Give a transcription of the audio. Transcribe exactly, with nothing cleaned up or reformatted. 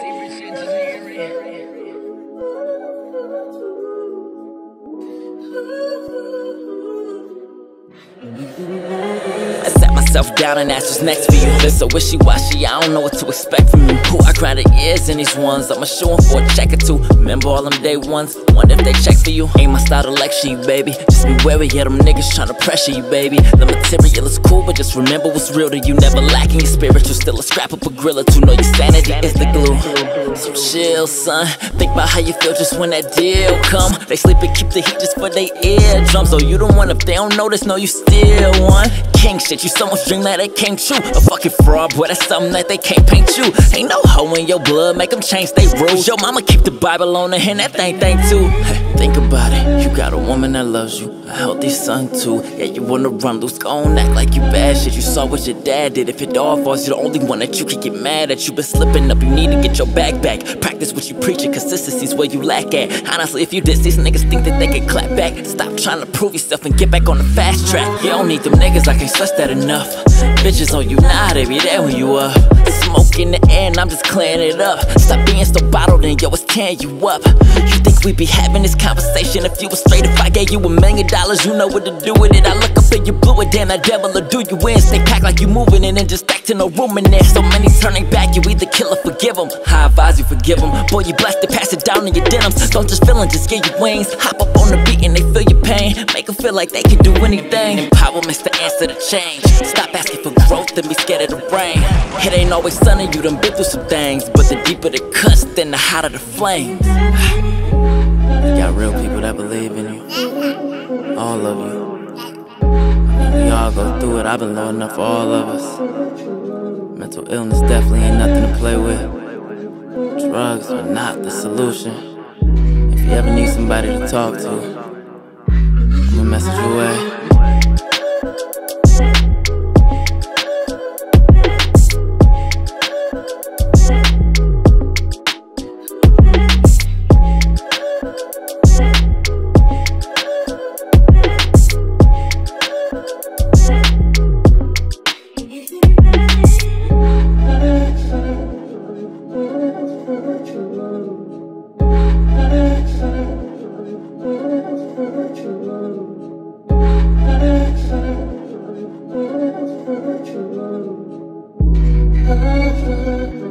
I sat myself down and asked what's next for you. They're so wishy-washy, I don't know what to expect from you. Who I grinded years in these ones, I'ma show 'em for a check or two. Remember all them day ones, wonder if they check for you. Ain't my style to lecture you, baby. Just be wary of them niggas tryna pressure you, baby. The material is cool, but just remember what's real to you. Never lacking your spiritual, still a scrap up a grill or two. Know your sanity is the glue. So chill, son, think about how you feel just when that deal come. They sleep and keep the heat just for they eardrums. Oh, you the one, if they don't notice, know you still one. King shit, you someone's dream that it came true. A fucking fraud, boy, that's something that they can't paint you. Ain't no hoe in your blood, make them change they rules. Yo mama keep the Bible on her hand, that thing thing too. Hey, think about it, you got a woman that loves you, a healthy son too. Yeah, you wanna run loose, go on, act like you bad shit. You saw what your dad did, if it all falls, you're the only one that you can get mad at. You been slipping up, you need to get your bag back. Practice what you preaching, consistency's where you lack at. Honestly, if you diss these niggas, think that they can clap back. Stop trying to prove yourself and get back on the fast track. You don't need them niggas, I can't stress that enough. Bitches on you now, they be there when you up. Smoke in the air and I'm just clearing it up. Stop being so bottled in, yo, it's tearing you up. You think we'd be having this conversation if you was straight? If I gave you a million dollars, you know what to do with it. I look up and you blew it, damn, that devil will do you in. Stay packed like you moving in and just stack to no room in there. So many turning back, you either kill or forgive them. I advise you forgive them. Boy, you blessed to pass it down in your denims. Don't just feel just get your wings. Hop up on the beat and they feel your pain. Make them feel like they can do anything. Empowerment's the answer to change. Stop asking for growth and be scared of the rain. It ain't always sunny, you done been through some things. But the deeper the cuts, then the hotter the flames. You got real people that believe in you. All of you. I mean, we all go through it. I've been low enough for all of us. Mental illness definitely ain't nothing to play with. Drugs are not the solution. If you ever need somebody to talk to, I'ma message you away. Thank you.